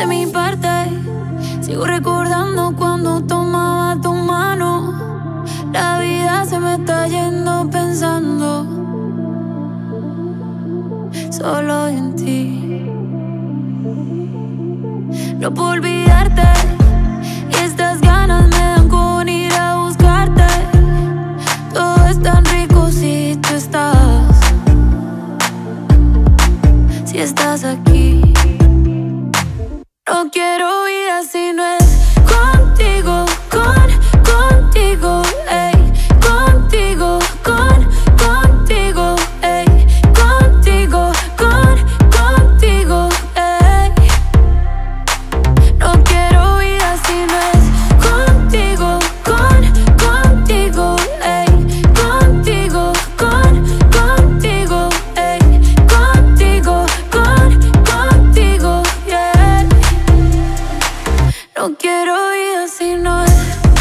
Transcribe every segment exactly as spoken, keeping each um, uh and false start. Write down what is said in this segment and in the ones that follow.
de mi parte. Sigo recordando cuando tomaba tu mano. La vida se me está yendo pensando solo en ti. No puedo olvidarte y estas ganas me dan con ir a buscarte. Todo es tan rico si tú estás, si estás aquí. No quiero vida si no es contigo, con, contigo, ey, contigo, con, contigo, ey, contigo, con, contigo, ey. No quiero vida si no es contigo, con, contigo, ey, contigo, con, contigo, ey, contigo, con, contigo, yeah. No quiero vida si no es.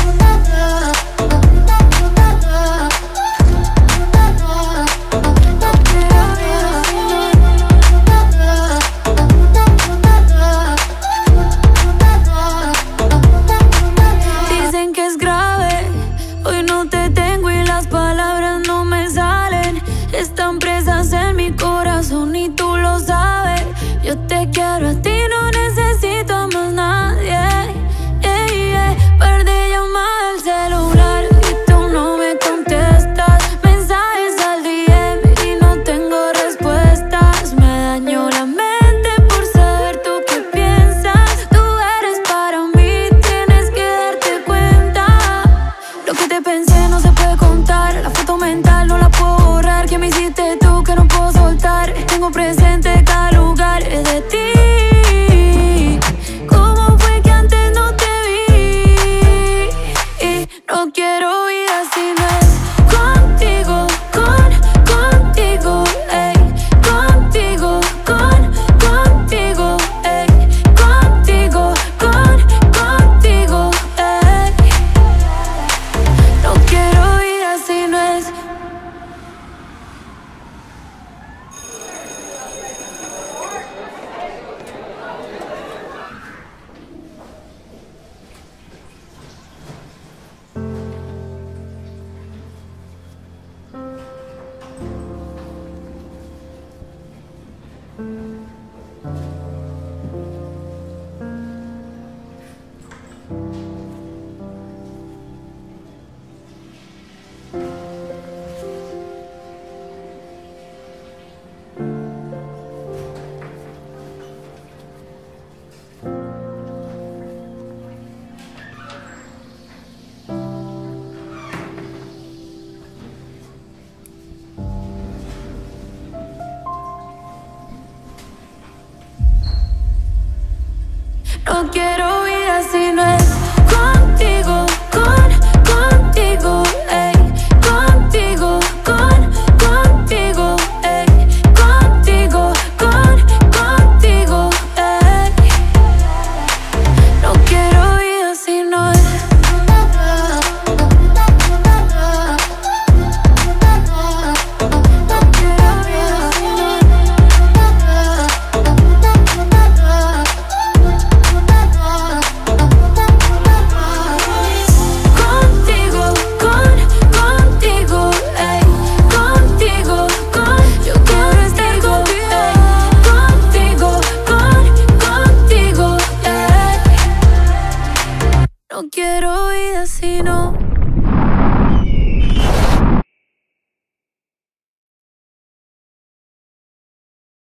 Dicen que es grave, hoy no te tengo y las palabras no me salen. Están presas en mi corazón y tú lo sabes. Yo te quiero a ti, no necesito a más nadie. Yeah, yeah. Par de llamadas al celular y tú no me contestas. Mensajes al D M y no tengo respuestas. Me dañó la mente por saber tú qué piensas. Tú eres para mí, tienes que darte cuenta. Lo que te pensé no se puede contar. La foto mental no la puedo borrar. Que me hiciste tú que no puedo soltar. Tengo presente cada lugar de ti. ¿Cómo fue que antes no te vi? Y no quiero vida si no es contigo, con, contigo, ey, contigo, con, contigo, ey, contigo, con, contigo, ey. No quiero vida si no es. No quiero vida si no es